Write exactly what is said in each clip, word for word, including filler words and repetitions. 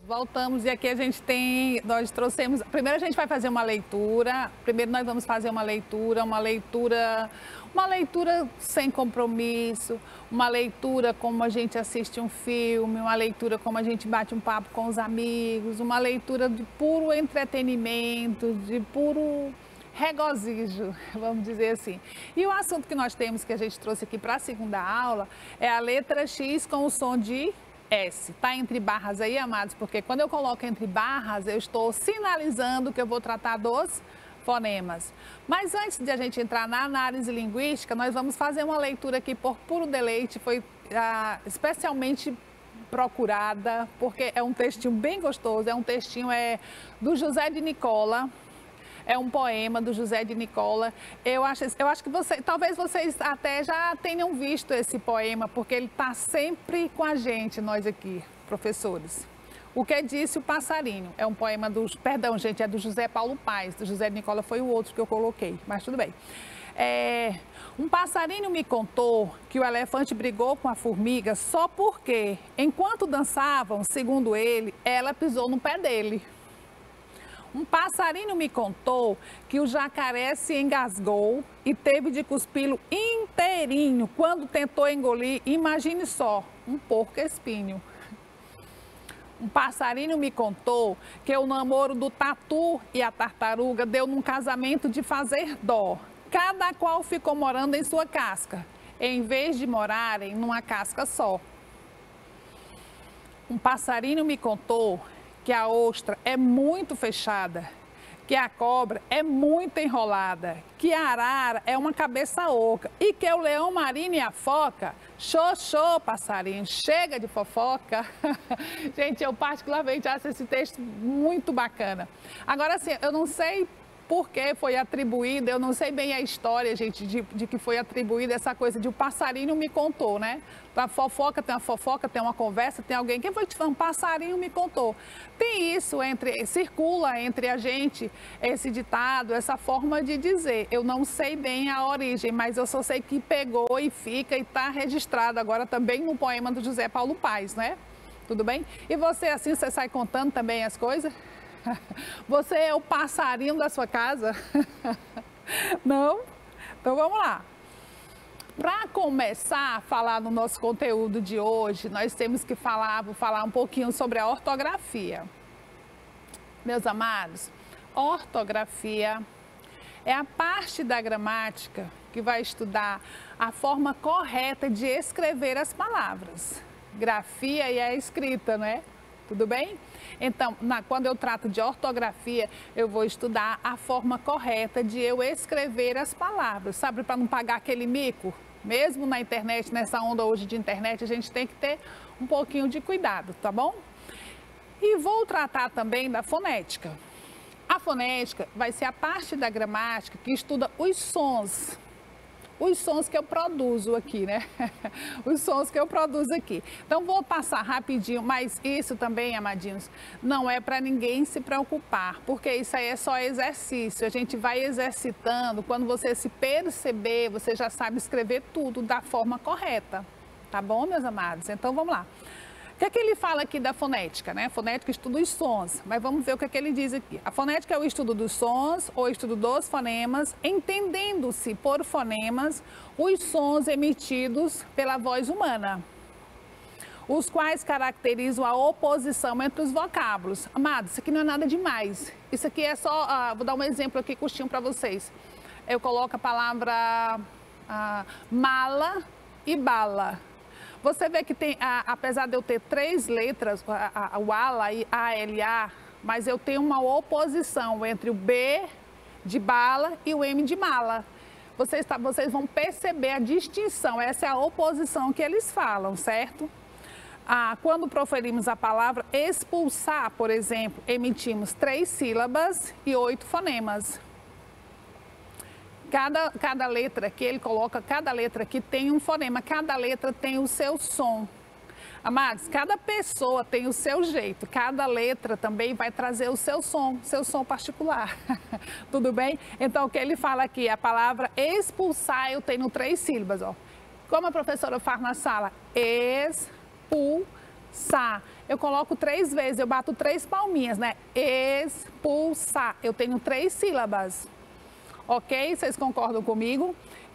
Voltamos e aqui a gente tem, nós trouxemos, primeiro a gente vai fazer uma leitura, primeiro nós vamos fazer uma leitura, uma leitura, uma leitura sem compromisso, uma leitura como a gente assiste um filme, uma leitura como a gente bate um papo com os amigos, uma leitura de puro entretenimento, de puro regozijo, vamos dizer assim. E o assunto que nós temos, que a gente trouxe aqui para a segunda aula, é a letra X com o som de S. Tá entre barras aí, amados? Porque quando eu coloco entre barras, eu estou sinalizando que eu vou tratar dos fonemas. Mas antes de a gente entrar na análise linguística, nós vamos fazer uma leitura aqui por puro deleite, foi ah, especialmente procurada, porque é um textinho bem gostoso, é um textinho é, do José de Nicola. É um poema do José de Nicola. Eu acho, eu acho que você, talvez vocês até já tenham visto esse poema, porque ele está sempre com a gente, nós aqui, professores. O que disse o passarinho? É um poema do, perdão, gente, é do José Paulo Paes. Do José de Nicola foi o outro que eu coloquei, mas tudo bem. É, um passarinho me contou que o elefante brigou com a formiga só porque, enquanto dançavam, segundo ele, ela pisou no pé dele. Um passarinho me contou que o jacaré se engasgou e teve de cuspi-lo inteirinho quando tentou engolir, imagine só, um porco espinho. Um passarinho me contou que o namoro do tatu e a tartaruga deu num casamento de fazer dó. Cada qual ficou morando em sua casca, em vez de morarem numa casca só. Um passarinho me contou que a ostra é muito fechada, que a cobra é muito enrolada, que a arara é uma cabeça oca e que o leão marinho e a foca, xoxô, passarinho, chega de fofoca. Gente, eu particularmente acho esse texto muito bacana. Agora, assim, eu não sei por que foi atribuída, eu não sei bem a história, gente, de, de que foi atribuída essa coisa de o passarinho me contou, né? A fofoca, tem uma fofoca, tem uma conversa, tem alguém, quem foi que te falou? Um passarinho me contou. Tem isso, entre, circula entre a gente esse ditado, essa forma de dizer. Eu não sei bem a origem, mas eu só sei que pegou e fica e está registrado agora também no poema do José Paulo Paes, né? Tudo bem? E você, assim, você sai contando também as coisas? Você é o passarinho da sua casa? Não? Então vamos lá. Para começar a falar no nosso conteúdo de hoje, nós temos que falar, vou falar um pouquinho sobre a ortografia. Meus amados, ortografia é a parte da gramática que vai estudar a forma correta de escrever as palavras. Grafia e a escrita, né? Tudo bem? Então, na, quando eu trato de ortografia, eu vou estudar a forma correta de eu escrever as palavras, sabe? Para não pagar aquele mico. Mesmo na internet, nessa onda hoje de internet, a gente tem que ter um pouquinho de cuidado, tá bom? E vou tratar também da fonética. A fonética vai ser a parte da gramática que estuda os sons. Os sons que eu produzo aqui, né? Os sons que eu produzo aqui. Então, vou passar rapidinho, mas isso também, amadinhos, não é para ninguém se preocupar, porque isso aí é só exercício. A gente vai exercitando, quando você se perceber, você já sabe escrever tudo da forma correta. Tá bom, meus amados? Então, vamos lá. O que é que ele fala aqui da fonética, né? Fonética estuda os sons, mas vamos ver o que é que ele diz aqui. A fonética é o estudo dos sons, ou estudo dos fonemas, entendendo-se por fonemas os sons emitidos pela voz humana, os quais caracterizam a oposição entre os vocábulos. Amados, isso aqui não é nada demais. Isso aqui é só, uh, vou dar um exemplo aqui curtinho para vocês. Eu coloco a palavra uh, mala e bala. Você vê que tem, a, apesar de eu ter três letras, a, a, o ALA e A L A, mas eu tenho uma oposição entre o B de bala e o M de mala. Vocês, tá, vocês vão perceber a distinção, essa é a oposição que eles falam, certo? Ah, quando proferimos a palavra expulsar, por exemplo, emitimos três sílabas e oito fonemas. Cada, cada letra que ele coloca, cada letra que tem um fonema, cada letra tem o seu som. Amados, cada pessoa tem o seu jeito, cada letra também vai trazer o seu som, seu som particular. Tudo bem? Então, o que ele fala aqui, a palavra expulsar, eu tenho três sílabas, ó. Como a professora faz na sala, expulsar. Sa. Eu coloco três vezes, eu bato três palminhas, né? Expulsar. Eu tenho três sílabas. Ok? Vocês concordam comigo?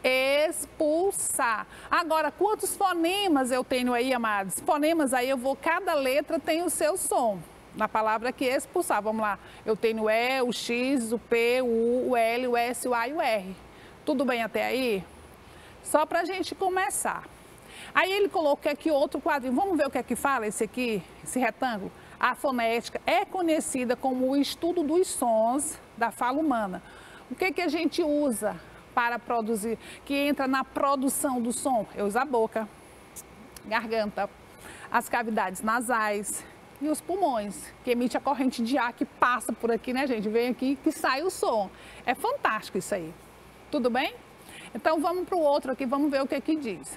Expulsar. Agora, quantos fonemas eu tenho aí, amados? Fonemas aí, eu vou, cada letra tem o seu som. Na palavra aqui, expulsar, vamos lá. Eu tenho o E, o X, o P, o U, o L, o S, o A e o R. Tudo bem até aí? Só pra gente começar. Aí ele colocou aqui outro quadrinho. Vamos ver o que é que fala esse aqui, esse retângulo? A fonética é conhecida como o estudo dos sons da fala humana. O que que a gente usa para produzir, que entra na produção do som? Eu uso a boca, garganta, as cavidades nasais e os pulmões, que emite a corrente de ar que passa por aqui, né, gente? Vem aqui que sai o som. É fantástico isso aí. Tudo bem? Então vamos para o outro aqui, vamos ver o que aqui diz.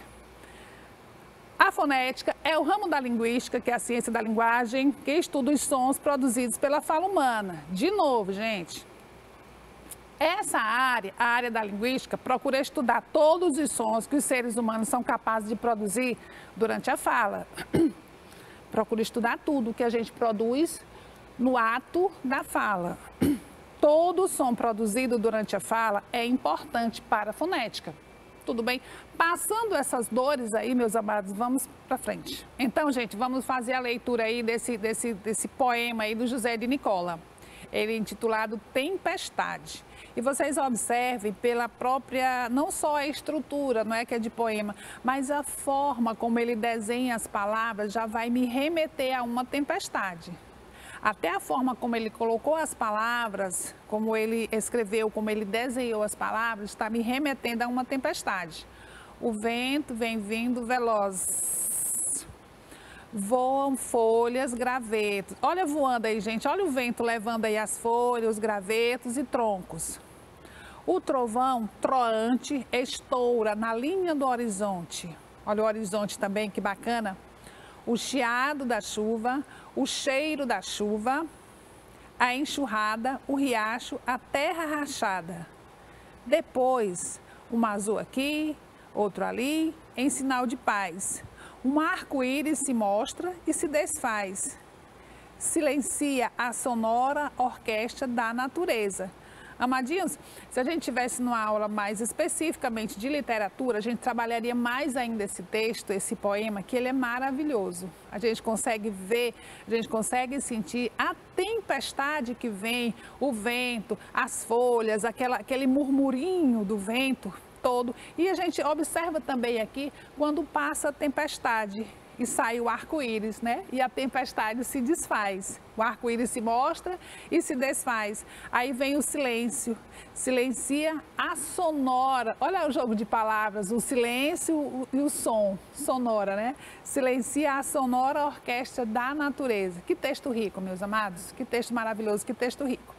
A fonética é o ramo da linguística, que é a ciência da linguagem, que estuda os sons produzidos pela fala humana. De novo, gente. Essa área, a área da linguística, procura estudar todos os sons que os seres humanos são capazes de produzir durante a fala. Procura estudar tudo que a gente produz no ato da fala. Todo som produzido durante a fala é importante para a fonética. Tudo bem? Passando essas dores aí, meus amados, vamos para frente. Então, gente, vamos fazer a leitura aí desse, desse, desse poema aí do José de Nicola. Ele é intitulado Tempestade. E vocês observem pela própria, não só a estrutura, não é que é de poema, mas a forma como ele desenha as palavras já vai me remeter a uma tempestade. Até a forma como ele colocou as palavras, como ele escreveu, como ele desenhou as palavras, está me remetendo a uma tempestade. O vento vem vindo veloz. Voam folhas, gravetos. Olha voando aí, gente. Olha o vento levando aí as folhas, os gravetos e troncos. O trovão troante estoura na linha do horizonte. Olha o horizonte também, que bacana. O chiado da chuva, o cheiro da chuva, a enxurrada, o riacho, a terra rachada. Depois, um azul aqui, outro ali, em sinal de paz. Um arco-íris se mostra e se desfaz. Silencia a sonora orquestra da natureza. Amadinhos, se a gente tivesse numa aula mais especificamente de literatura, a gente trabalharia mais ainda esse texto, esse poema, que ele é maravilhoso. A gente consegue ver, a gente consegue sentir a tempestade que vem, o vento, as folhas, aquela, aquele murmurinho do vento todo. E a gente observa também aqui quando passa a tempestade e sai o arco-íris, né? E a tempestade se desfaz. O arco-íris se mostra e se desfaz. Aí vem o silêncio. Silencia a sonora. Olha o jogo de palavras, o silêncio e o som, sonora, né? Silencia a sonora orquestra da natureza. Que texto rico, meus amados. Que texto maravilhoso, que texto rico.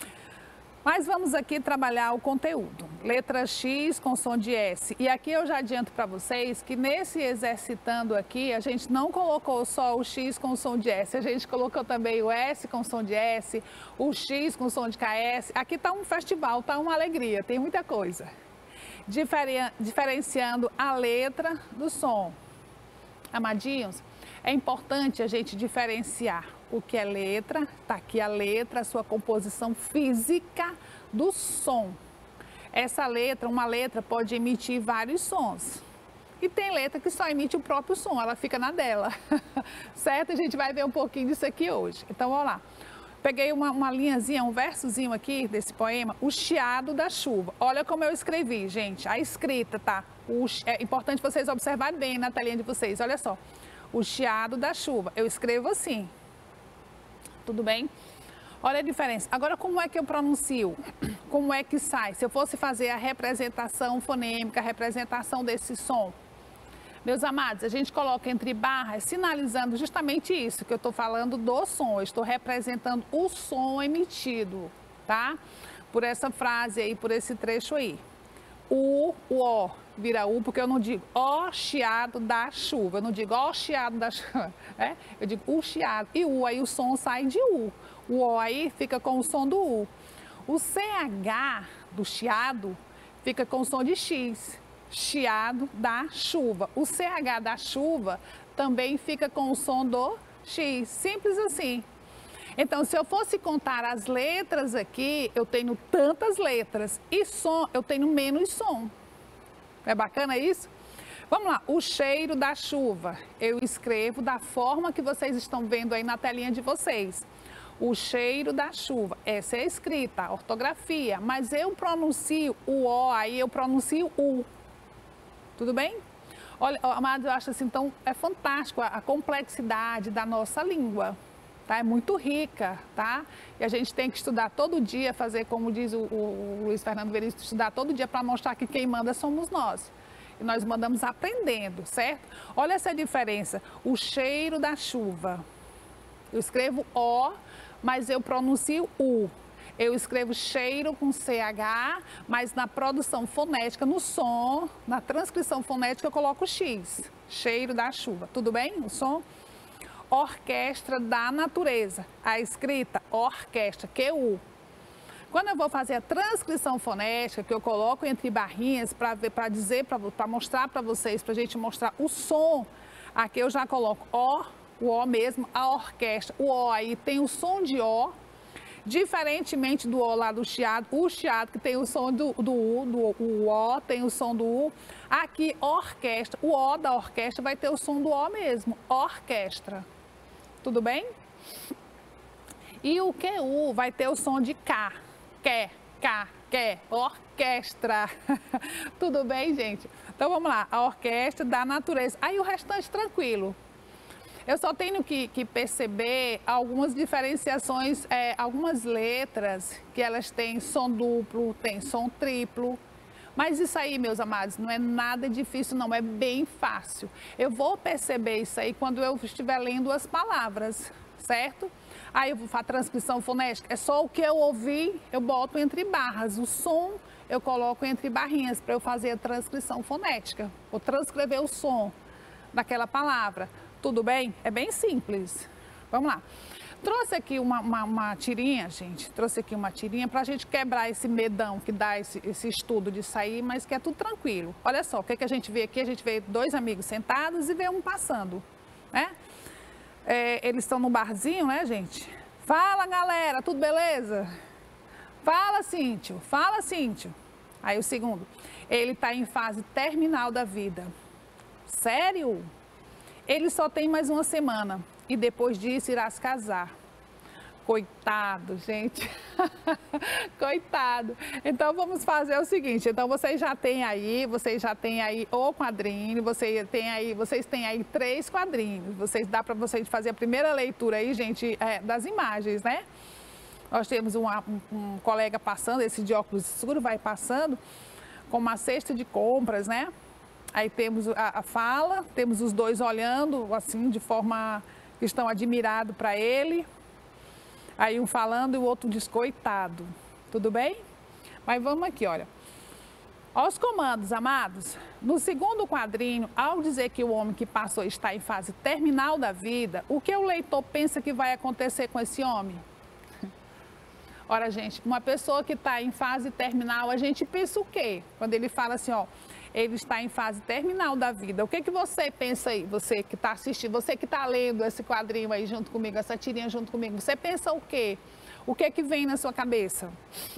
Mas vamos aqui trabalhar o conteúdo. Letra X com som de S. E aqui eu já adianto para vocês que nesse exercitando aqui, a gente não colocou só o X com som de S. A gente colocou também o S com som de S, o X com som de K S. Aqui está um festival, está uma alegria, tem muita coisa. Diferen- diferenciando a letra do som. Amadinhos, é importante a gente diferenciar o que é letra, está aqui a letra, a sua composição física do som. Essa letra, uma letra pode emitir vários sons. E tem letra que só emite o próprio som, ela fica na dela. Certo? A gente vai ver um pouquinho disso aqui hoje. Então, vamos lá. Peguei uma, uma linhazinha, um versozinho aqui desse poema, o chiado da chuva. Olha como eu escrevi, gente, a escrita, tá? O, é importante vocês observarem bem na telinha de vocês, olha só. O chiado da chuva, eu escrevo assim. Tudo bem? Olha a diferença. Agora, como é que eu pronuncio? Como é que sai? Se eu fosse fazer a representação fonêmica, a representação desse som. Meus amados, a gente coloca entre barras, sinalizando justamente isso que eu estou falando do som. Eu estou representando o som emitido, tá? Por essa frase aí, por esse trecho aí. O, o O vira U, porque eu não digo ó chiado da chuva, eu não digo ó chiado da chuva, é? Eu digo o chiado, e U, aí o som sai de U, o O aí fica com o som do U. O C H do chiado fica com o som de X, chiado da chuva. O C H da chuva também fica com o som do X, simples assim. Então, se eu fosse contar as letras aqui, eu tenho tantas letras e som, eu tenho menos som. É bacana isso? Vamos lá, o cheiro da chuva, eu escrevo da forma que vocês estão vendo aí na telinha de vocês. O cheiro da chuva, essa é a escrita, a ortografia, mas eu pronuncio o O, aí eu pronuncio U. Tudo bem? Olha, amados, eu acho assim, então é fantástico a, a complexidade da nossa língua. Tá? É muito rica, tá? E a gente tem que estudar todo dia, fazer como diz o, o, o Luiz Fernando Veríssimo, estudar todo dia para mostrar que quem manda somos nós. E nós mandamos aprendendo, certo? Olha essa diferença, o cheiro da chuva. Eu escrevo O, mas eu pronuncio U. Eu escrevo cheiro com C H, mas na produção fonética, no som, na transcrição fonética eu coloco X. Cheiro da chuva, tudo bem? O som? Orquestra da natureza, a escrita orquestra, Q U. Quando eu vou fazer a transcrição fonética, que eu coloco entre barrinhas para dizer, para mostrar para vocês, para a gente mostrar o som, aqui eu já coloco O, o O mesmo, a orquestra. O O aí tem o som de O, diferentemente do O lá do chiado, o chiado que tem o som do, do U, do, o O tem o som do U. Aqui, orquestra, o O da orquestra vai ter o som do O mesmo, orquestra. Tudo bem? E o Q U vai ter o som de K, que, K, que, orquestra. Tudo bem, gente? Então vamos lá, a orquestra da natureza. Aí o restante tranquilo. Eu só tenho que, que perceber algumas diferenciações, é, algumas letras que elas têm som duplo, tem som triplo. Mas isso aí, meus amados, não é nada difícil, não, é bem fácil. Eu vou perceber isso aí quando eu estiver lendo as palavras, certo? Aí eu vou fazer a transcrição fonética, é só o que eu ouvi, eu boto entre barras. O som eu coloco entre barrinhas para eu fazer a transcrição fonética. Vou transcrever o som daquela palavra. Tudo bem? É bem simples. Vamos lá. Trouxe aqui uma, uma, uma tirinha, gente, trouxe aqui uma tirinha para a gente quebrar esse medão que dá esse, esse estudo de sair, mas que é tudo tranquilo. Olha só, o que, que a gente vê aqui? A gente vê dois amigos sentados e vê um passando, né? É, eles estão no barzinho, né, gente? Fala, galera, tudo beleza? Fala, Cíntia, fala, Cíntia. Aí o segundo, ele está em fase terminal da vida. Sério? Ele só tem mais uma semana e depois disso irá se casar. Coitado, gente. Coitado. Então vamos fazer o seguinte, então vocês já têm aí, vocês já têm aí o quadrinho, vocês têm aí, vocês têm aí três quadrinhos. Vocês dá para vocês fazer a primeira leitura aí, gente, é, das imagens, né? Nós temos um, um, um colega passando, esse de óculos escuros vai passando com uma cesta de compras, né? Aí temos a, a fala, temos os dois olhando assim de forma que estão admirados para ele. Aí um falando e o outro diz, coitado. Tudo bem? Mas vamos aqui, olha. Aos comandos, amados, no segundo quadrinho, ao dizer que o homem que passou está em fase terminal da vida, o que o leitor pensa que vai acontecer com esse homem? Ora, gente, uma pessoa que está em fase terminal, a gente pensa o quê? Quando ele fala assim, ó, ele está em fase terminal da vida. O que que você pensa aí? Você que está assistindo, você que está lendo esse quadrinho aí junto comigo, essa tirinha junto comigo, você pensa o quê? O que que vem na sua cabeça?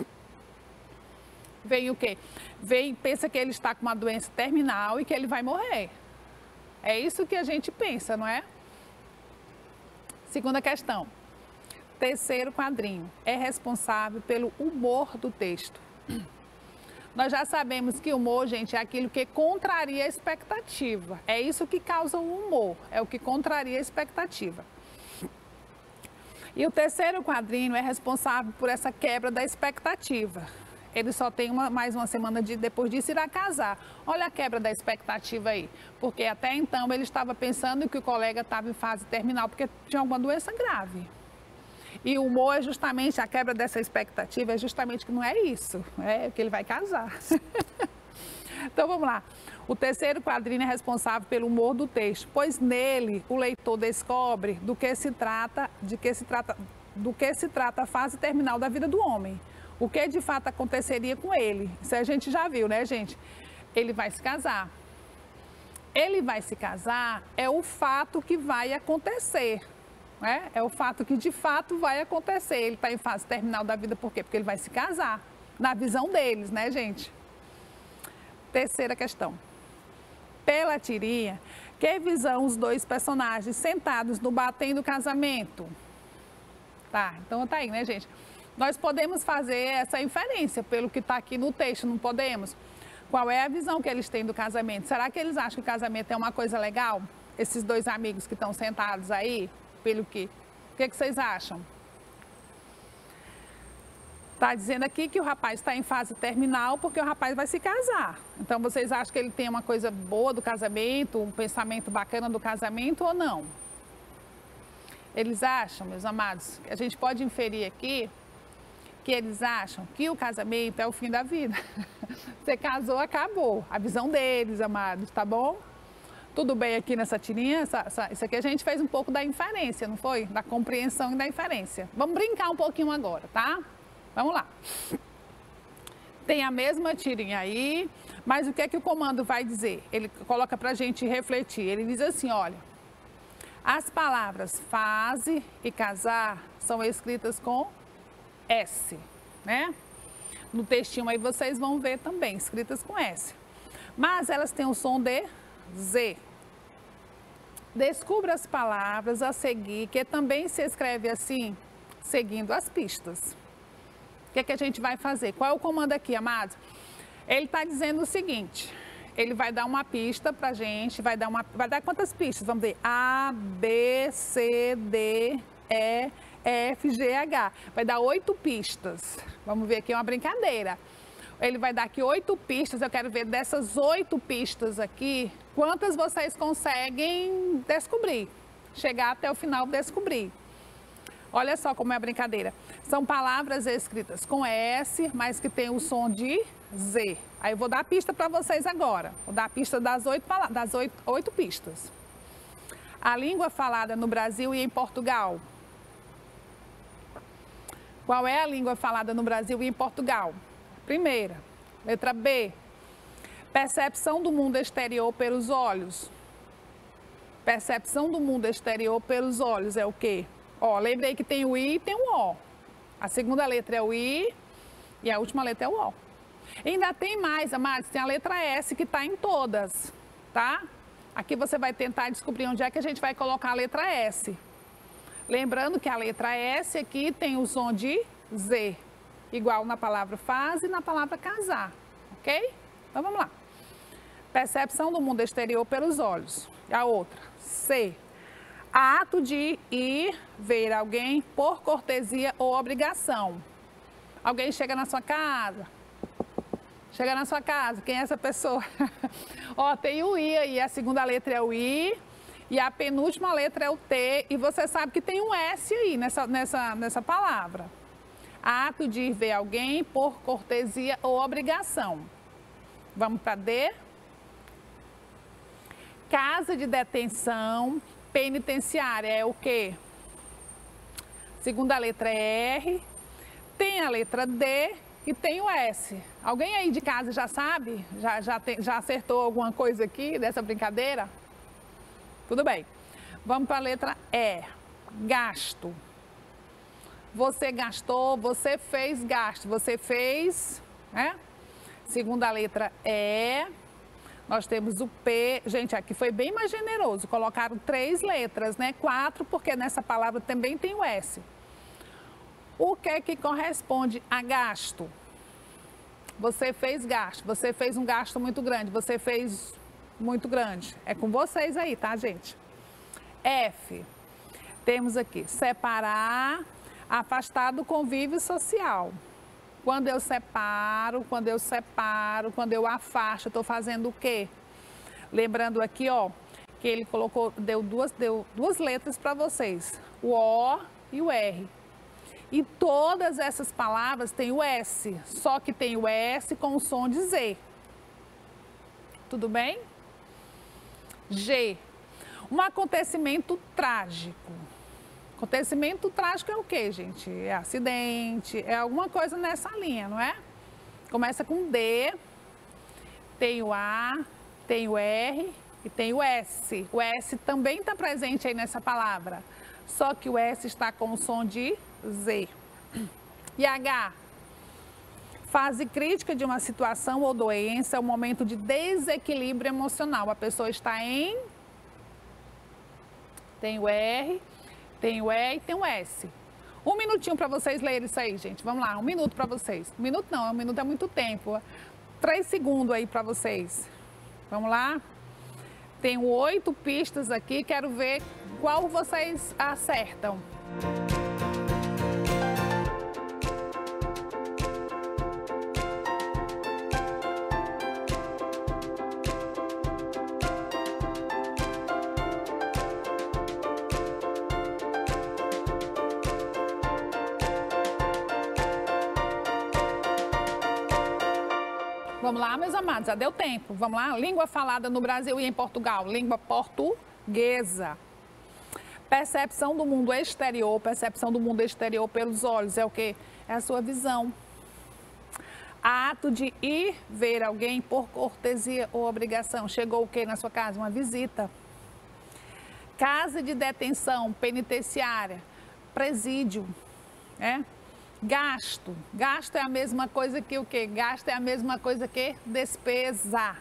Vem o quê? Vem, pensa que ele está com uma doença terminal e que ele vai morrer. É isso que a gente pensa, não é? Segunda questão. Terceiro quadrinho. É responsável pelo humor do texto. Nós já sabemos que o humor, gente, é aquilo que contraria a expectativa. É isso que causa o humor, é o que contraria a expectativa. E o terceiro quadrinho é responsável por essa quebra da expectativa. Ele só tem uma, mais uma semana de, depois disso irá casar. Olha a quebra da expectativa aí. Porque até então ele estava pensando que o colega estava em fase terminal porque tinha alguma doença grave. E o humor é justamente, a quebra dessa expectativa é justamente que não é isso, é que ele vai casar. Então vamos lá. O terceiro quadrinho é responsável pelo humor do texto, pois nele o leitor descobre do que se trata, de que se trata, do que se trata a fase terminal da vida do homem. O que de fato aconteceria com ele. Isso a gente já viu, né, gente? Ele vai se casar. Ele vai se casar é o fato que vai acontecer. Né? É o fato que de fato vai acontecer. Ele está em fase terminal da vida, por quê? Porque ele vai se casar. Na visão deles, né, gente? Terceira questão. Pela tirinha, que visão os dois personagens sentados no batem do casamento? Tá, então tá aí, né, gente? Nós podemos fazer essa inferência pelo que está aqui no texto, não podemos? Qual é a visão que eles têm do casamento? Será que eles acham que o casamento é uma coisa legal? Esses dois amigos que estão sentados aí, pelo que? O que, que vocês acham? Está dizendo aqui que o rapaz está em fase terminal porque o rapaz vai se casar. Então, vocês acham que ele tem uma coisa boa do casamento, um pensamento bacana do casamento ou não? Eles acham, meus amados, a gente pode inferir aqui que eles acham que o casamento é o fim da vida. Você casou, acabou. A visão deles, amados, tá bom? Tudo bem aqui nessa tirinha? Essa, essa, isso aqui a gente fez um pouco da inferência, não foi? Da compreensão e da inferência. Vamos brincar um pouquinho agora, tá? Vamos lá. Tem a mesma tirinha aí, mas o que é que o comando vai dizer? Ele coloca pra gente refletir. Ele diz assim, olha, as palavras fase e casar são escritas com S, né? No textinho aí vocês vão ver também, escritas com S. Mas elas têm o som de Z. Descubra as palavras a seguir, que também se escreve assim, seguindo as pistas. O que é que a gente vai fazer? Qual é o comando aqui, amados? Ele está dizendo o seguinte, ele vai dar uma pista pra gente, vai dar, uma, vai dar quantas pistas? Vamos ver, A, B, C, D, E, F, G, H. Vai dar oito pistas. Vamos ver aqui uma brincadeira. Ele vai dar aqui oito pistas, eu quero ver dessas oito pistas aqui, quantas vocês conseguem descobrir, chegar até o final descobrir. Olha só como é a brincadeira. São palavras escritas com S, mas que tem o som de Z. Aí eu vou dar a pista para vocês agora. Vou dar a pista das oito, das oito, oito pistas. A língua falada no Brasil e em Portugal. Qual é a língua falada no Brasil e em Portugal? Primeira. Letra B. Percepção do mundo exterior pelos olhos. Percepção do mundo exterior pelos olhos é o quê? Ó, lembrei que tem o I e tem o O. A segunda letra é o I e a última letra é o O. Ainda tem mais, amados, tem a letra S que está em todas, tá? Aqui você vai tentar descobrir onde é que a gente vai colocar a letra S. Lembrando que a letra S aqui tem o som de Z, igual na palavra fase e na palavra casar, ok? Então vamos lá. Percepção do mundo exterior pelos olhos. E a outra, C. Ato de ir ver alguém por cortesia ou obrigação. Alguém chega na sua casa. Chega na sua casa, quem é essa pessoa? Ó, tem o I aí, a segunda letra é o I e a penúltima letra é o T e você sabe que tem um S aí nessa, nessa, nessa palavra. Ato de ir ver alguém por cortesia ou obrigação. Vamos para D. Casa de detenção penitenciária é o quê? Segunda letra é R, tem a letra D e tem o S. Alguém aí de casa já sabe? Já, já, tem, já acertou alguma coisa aqui dessa brincadeira? Tudo bem. Vamos para a letra E, gasto. Você gastou, você fez gasto, você fez, né? Segunda letra E. Nós temos o P, gente, aqui foi bem mais generoso, colocaram três letras, né? Quatro, porque nessa palavra também tem o S. O que é que corresponde a gasto? Você fez gasto, você fez um gasto muito grande, você fez muito grande. É com vocês aí, tá, gente? F, temos aqui, separar, afastar do convívio social. Quando eu separo, quando eu separo, quando eu afasto, eu estou fazendo o quê? Lembrando aqui, ó, que ele colocou, deu duas, deu duas letras para vocês, o O e o R. E todas essas palavras têm o S, só que tem o S com o som de Z. Tudo bem? G, um acontecimento trágico. Acontecimento trágico é o quê, gente? É acidente, é alguma coisa nessa linha, não é? Começa com D, tem o A, tem o R e tem o S. O S também está presente aí nessa palavra, só que o S está com o som de Z. E H? Fase crítica de uma situação ou doença é um momento de desequilíbrio emocional. A pessoa está em... Tem o R, tem o E e tem o S. Um minutinho para vocês lerem isso aí, gente. Vamos lá, um minuto para vocês. Um minuto não, um minuto é muito tempo. Três segundos aí para vocês. Vamos lá? Tenho oito pistas aqui, quero ver qual vocês acertam. Vamos lá, meus amados, já deu tempo. Vamos lá, língua falada no Brasil e em Portugal, língua portuguesa. Percepção do mundo exterior, percepção do mundo exterior pelos olhos, é o quê? É a sua visão. Ato de ir ver alguém por cortesia ou obrigação. Chegou o quê na sua casa? Uma visita. Casa de detenção, penitenciária, presídio, né? Gasto. Gasto é a mesma coisa que o quê? Gasto é a mesma coisa que despesa.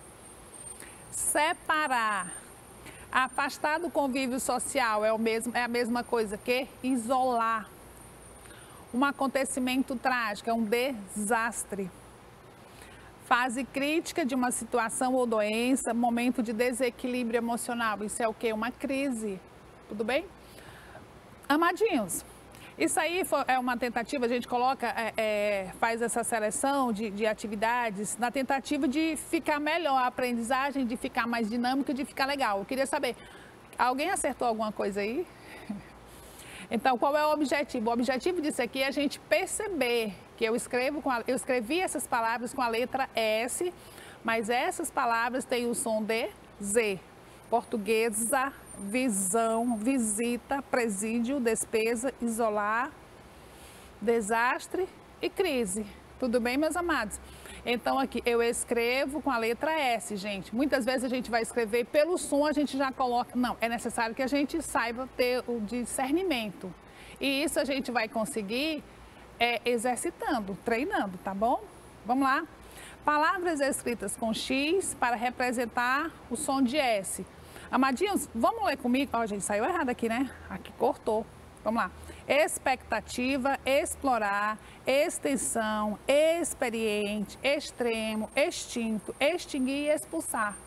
Separar. Afastar do convívio social é, o mesmo, é a mesma coisa que isolar. Um acontecimento trágico é um desastre. Fase crítica de uma situação ou doença, momento de desequilíbrio emocional. Isso é o quê? Uma crise. Tudo bem? Amadinhos. Isso aí é uma tentativa, a gente coloca, é, é, faz essa seleção de, de atividades na tentativa de ficar melhor a aprendizagem, de ficar mais dinâmica, de ficar legal. Eu queria saber, alguém acertou alguma coisa aí? Então, qual é o objetivo? O objetivo disso aqui é a gente perceber que eu, escrevo com a, eu escrevi essas palavras com a letra S, mas essas palavras têm o som de Z. Portuguesa, visão, visita, presídio, despesa, isolar, desastre e crise. Tudo bem, meus amados? Então, aqui eu escrevo com a letra S, gente. Muitas vezes a gente vai escrever pelo som, a gente já coloca... Não, é necessário que a gente saiba ter o discernimento. E isso a gente vai conseguir é, exercitando, treinando, tá bom? Vamos lá. Palavras escritas com X para representar o som de S. Amadinhos, vamos ler comigo? Ó, gente, saiu errado aqui, né? Aqui cortou. Vamos lá. Expectativa, explorar, extensão, experiente, extremo, extinto, extinguir e expulsar.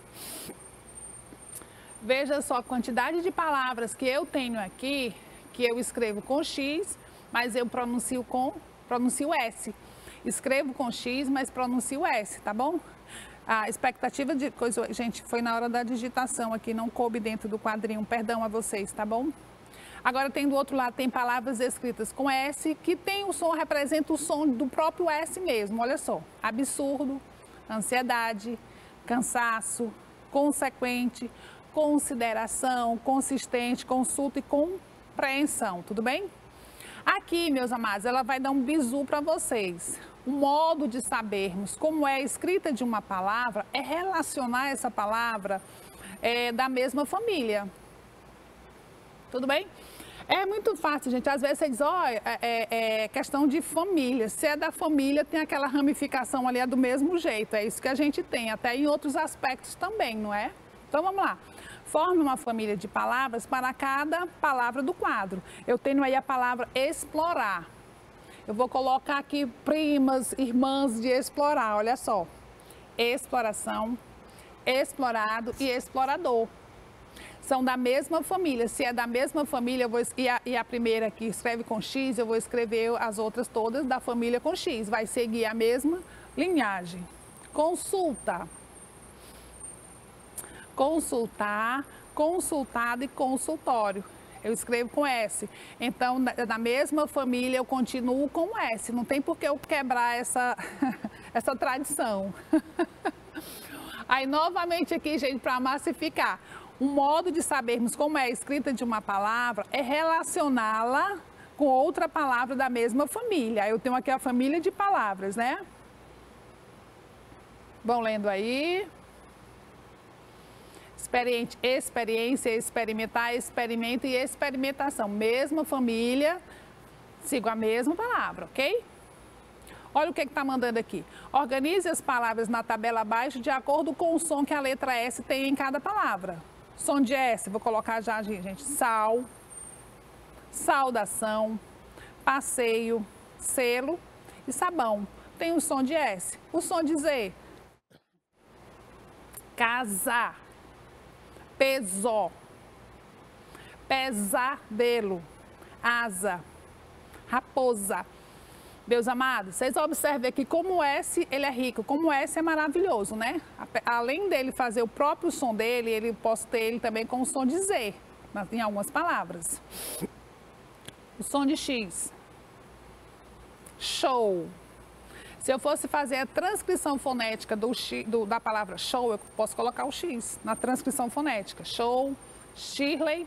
Veja só a quantidade de palavras que eu tenho aqui, que eu escrevo com X, mas eu pronuncio com, pronuncio S. Escrevo com X, mas pronuncio S, tá bom? A expectativa de coisa, gente, foi na hora da digitação aqui, não coube dentro do quadrinho, perdão a vocês, tá bom? Agora tem do outro lado, tem palavras escritas com S, que tem o som, representa o som do próprio S mesmo, olha só. Absurdo, ansiedade, cansaço, consequente, consideração, consistente, consulta e compreensão, tudo bem? Aqui, meus amados, ela vai dar um bizu para vocês. O modo de sabermos como é a escrita de uma palavra é relacionar essa palavra é, da mesma família. Tudo bem? É muito fácil, gente. Às vezes você diz, ó, oh, é, é, é questão de família. Se é da família, tem aquela ramificação ali, é do mesmo jeito. É isso que a gente tem, até em outros aspectos também, não é? Então, vamos lá. Forme uma família de palavras para cada palavra do quadro. Eu tenho aí a palavra explorar. Eu vou colocar aqui primas, irmãs de explorar, olha só. Exploração, explorado e explorador. São da mesma família. Se é da mesma família, eu vou, e, a, e a primeira que escreve com X, eu vou escrever as outras todas da família com X. Vai seguir a mesma linhagem. Consulta. Consultar, consultado e consultório. Eu escrevo com S. Então, na mesma família, eu continuo com S. Não tem por que eu quebrar essa, essa tradição. Aí, novamente aqui, gente, para massificar. Um modo de sabermos como é a escrita de uma palavra é relacioná-la com outra palavra da mesma família. Eu tenho aqui a família de palavras, né? Vão lendo aí. Experiente, experiência, experimentar, experimento e experimentação. Mesma família, sigo a mesma palavra, ok? Olha o que está mandando aqui. Organize as palavras na tabela abaixo de acordo com o som que a letra S tem em cada palavra. Som de S, vou colocar já, gente. Sal, saudação, passeio, selo e sabão. Tem o som de S. O som de Z. Casa, pesó, pesadelo, asa, raposa. Meus amados, vocês observem aqui como o S ele é rico, como o S é maravilhoso, né? Além dele fazer o próprio som dele, ele posso ter ele também com o som de Z, em algumas palavras. O som de X. Show. Se eu fosse fazer a transcrição fonética do, do, da palavra show, eu posso colocar o X na transcrição fonética. Show, Shirley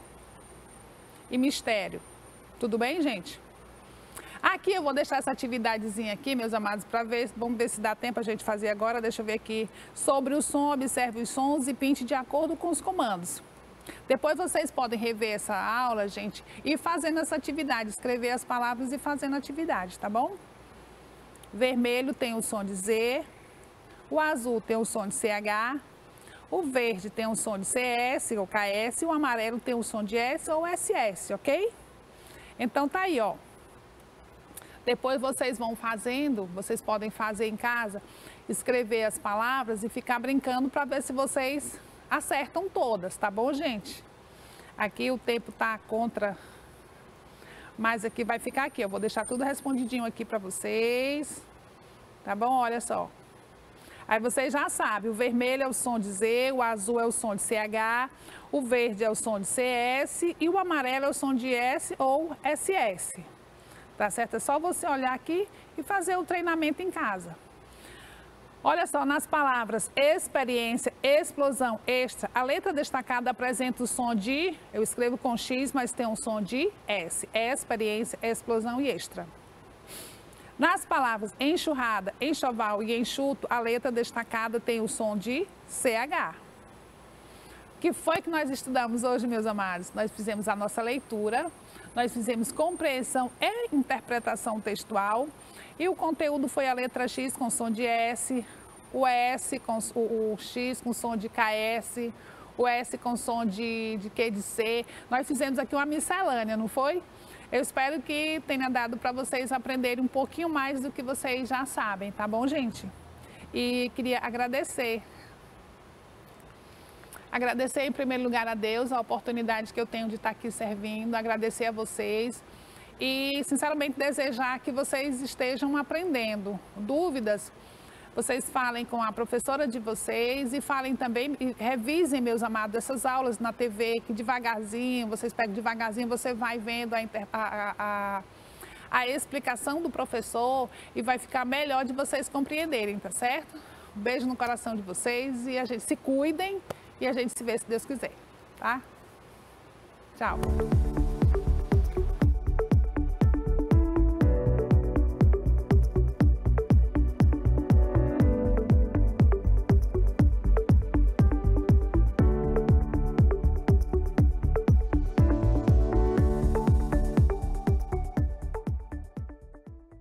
e mistério. Tudo bem, gente? Aqui eu vou deixar essa atividadezinha aqui, meus amados, para ver, vamos ver se dá tempo a gente fazer agora. Deixa eu ver aqui. Sobre o som, observe os sons e pinte de acordo com os comandos. Depois vocês podem rever essa aula, gente, e fazendo essa atividade, escrever as palavras e fazendo a atividade, tá bom? Vermelho tem o som de Z, o azul tem o som de C H, o verde tem o som de C S ou K S, e o amarelo tem o som de S ou S S, ok? Então tá aí, ó. Depois vocês vão fazendo, vocês podem fazer em casa, escrever as palavras e ficar brincando para ver se vocês acertam todas, tá bom, gente? Aqui o tempo tá contra... Mas aqui vai ficar aqui, eu vou deixar tudo respondidinho aqui para vocês, tá bom? Olha só. Aí vocês já sabem, o vermelho é o som de Z, o azul é o som de C H, o verde é o som de C S e o amarelo é o som de S ou S S. Tá certo? É só você olhar aqui e fazer o treinamento em casa. Olha só, nas palavras experiência, explosão, extra, a letra destacada apresenta o som de, eu escrevo com X, mas tem um som de S. Experiência, explosão e extra. Nas palavras enxurrada, enxoval e enxuto, a letra destacada tem o som de C H. O que foi que nós estudamos hoje, meus amados? Nós fizemos a nossa leitura, nós fizemos compreensão e interpretação textual. E o conteúdo foi a letra X com som de S, o S com o, o X com som de K S, o S com som de, de Q de C. Nós fizemos aqui uma miscelânea, não foi? Eu espero que tenha dado para vocês aprenderem um pouquinho mais do que vocês já sabem, tá bom, gente? E queria agradecer. Agradecer em primeiro lugar a Deus a oportunidade que eu tenho de estar aqui servindo, agradecer a vocês. E, sinceramente, desejar que vocês estejam aprendendo. Dúvidas, vocês falem com a professora de vocês e falem também, e revisem, meus amados, essas aulas na T V, que devagarzinho, vocês pegam devagarzinho, você vai vendo a, a, a, a explicação do professor e vai ficar melhor de vocês compreenderem, tá certo? Um beijo no coração de vocês e a gente se cuidem e a gente se vê se Deus quiser, tá? Tchau!